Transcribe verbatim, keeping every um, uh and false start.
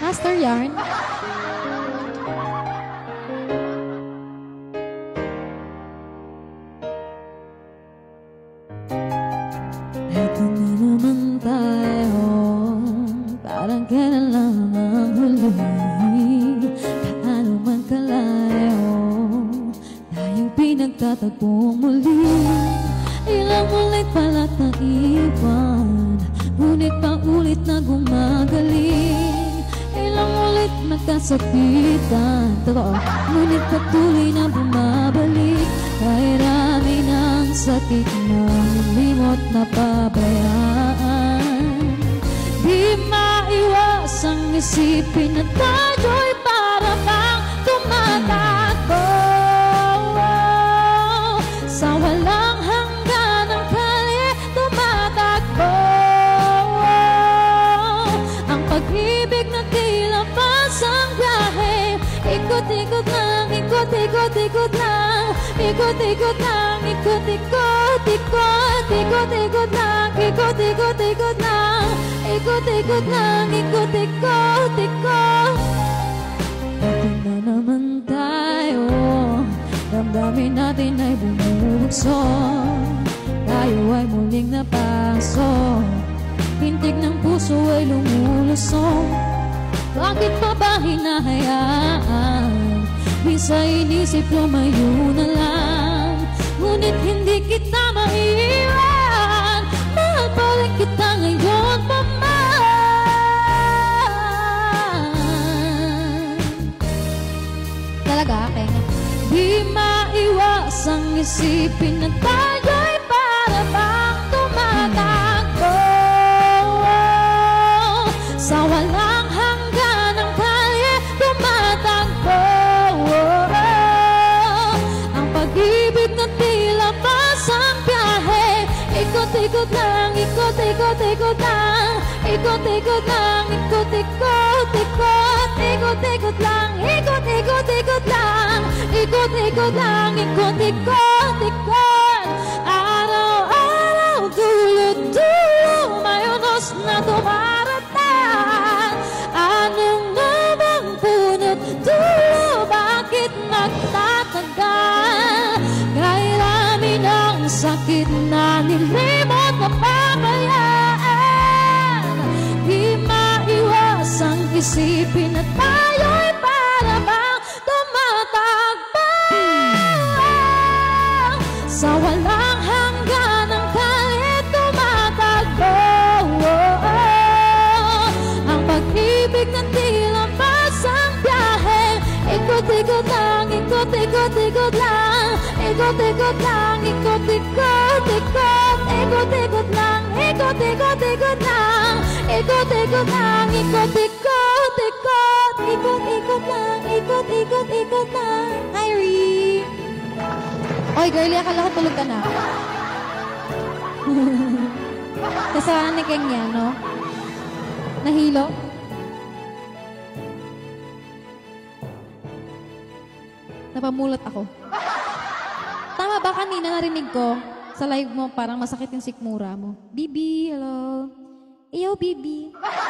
Master yarn. Eto na naman tayo, parang kailan lang ang huli. Kaano man kalayo, tayong pinagtatagpong muli. Ilang ulit pala't naiwan, ngunit paulit na gumagaling. Ilang ulit magkasakitan, totoo, ngunit patuloy na bumabalik. Kahit rami ng sakit na limot na pabayaan, di maiwasang isipin na tayo'y para bang tumatakbo sa walang hanggan ng kalye, tumatakbo. Ang pag-ibig na tila pasang biyahe, ikot-ikot lang, ikot-ikot-ikot lang, ikot-ikot lang, ikot-ikot, ikot, ikot-ikot lang, ikot-ikot-ikot lang, ikot-ikot lang, ikot-ikot, ikot. Ito na naman tayo, damdamin natin ay bumubukso. Tayo ay muling napasok, hintig ng puso ay lumulusong. Bakit pa ba hinahayaan? Minsan inisip lumayo na lang, ngunit hindi kita maiwan. Mahal pa rin kita ngayon pa man. Talaga, aking di maiwasang isipin na tayo'y para bang tumatakbo sa walang hanggan ng kalye, tumatakbo. Ang pag-ibig na tila pasang biyahe, ikot-ikot lang, ikot-ikot-ikot lang, ikot-ikot lang, ikot-ikot, ikot, ikot-ikot lang, ikot-ikot-ikot lang, ikot-ikot lang, ikot-ikot, ikot. Araw-araw, dulo-dulo, may unos na tumaratang. Anong namang punot dulo, bakit magtatagal? Kairamin ang sakit na nilimot na pabayaan. Di maiwasang isipin na tayo'y para bang tumatakbo sa walang hanggan ng kalye, tumatakbo. Ang pag-ibig na tila pasang biyahe, ikot-ikot lang, ikot-ikot-ikot lang, ikot-ikot lang, ikot-ikot, ikot, ikot-ikot lang, ikot-ikot-ikot lang, ikot-ikot lang, ikot-ikot, ikot, ikot-ikot lang, ikot-ikot-ikot lang. Hi, Ree! Oy, girlie, akala ko tulog ka na. Kasalanan ni Keng yan, no? Nahilo? Napamulat ako. Tama ba kanina narinig ko sa live mo parang masakit yung sikmura mo? Bibi, hello? Eyo, Bibi.